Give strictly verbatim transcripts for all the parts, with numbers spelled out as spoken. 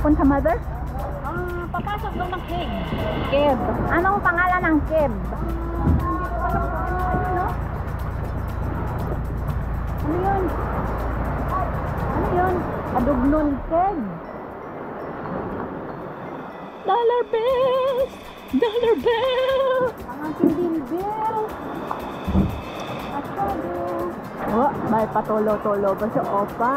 pupunta, mother? Ah, papasok daw ng cave. Cave. Anong pangalan ng cave? Ano yun? Ano yun? Cudugnon cave. Dollar bills! Dollar bill! Ang aking dimbil. Asyado. Oh, may patulo-tulo pa sa opa.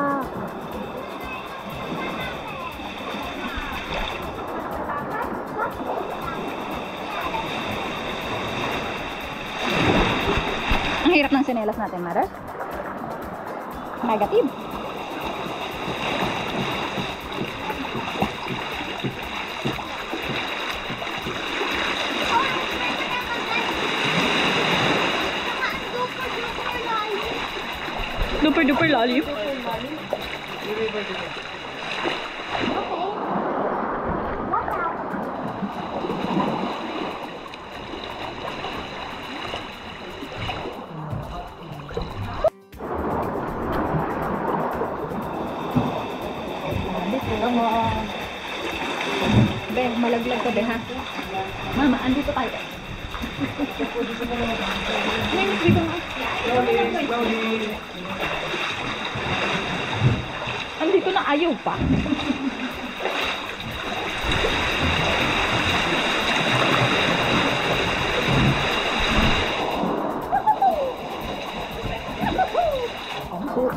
Ang hirap ng sinelas natin, Mara. Negative. Super duper lalim. Be, malaglag ka be ha. Mama, andito tayo. Menos dito nga. Andito na ayaw pa. Ang suot.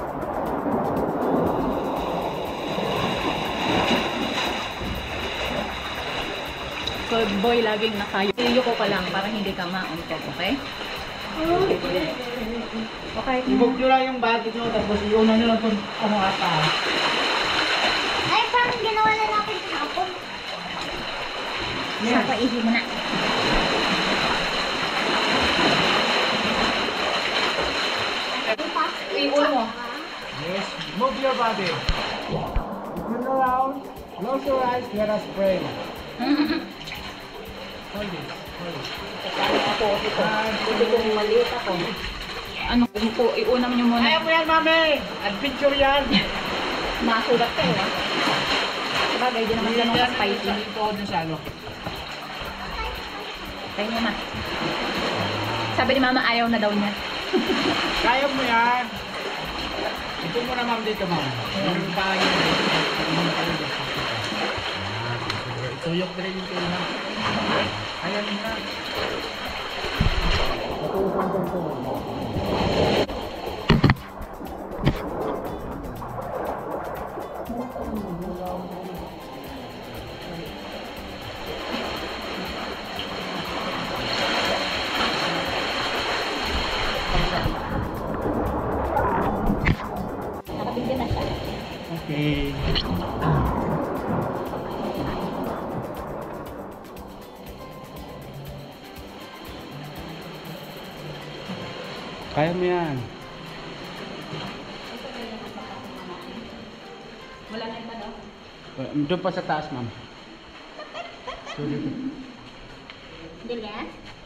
So, boy, laging nakayo. Iyuko ka lang para hindi ka ma-untok, okay? Okay. Ibog nyo lang yung bakit nyo, tapos iuna nyo lang itong ano ata. Ay, parang ginawa na natin kahapon. Sa paihi mo na. Iulo mo. Yes, move your body. Turn around, close your eyes, let us pray. Hold it, hold it. Kaya ako, ito. Ito kong maliit ako. Ano po, iunam nyo muna. Ayaw mo yan, mami! Adventure yan! Masulat ka eh. Sabagay, di naman ganun ka spicy. Hindi po dun sa ano. Kaya nyo na. Sabi ni mama, ayaw na daw niya. Kaya mo yan! Ito mo na, ma'am, dito, ma'am. Yung pangin mo. Tuyok na rin yung kayo na. Ayan na. Nakapigyan na siya. Okay. Kaya mo yan. Wala na iba daw. Doon pa sa taas, ma'am. Ganyan?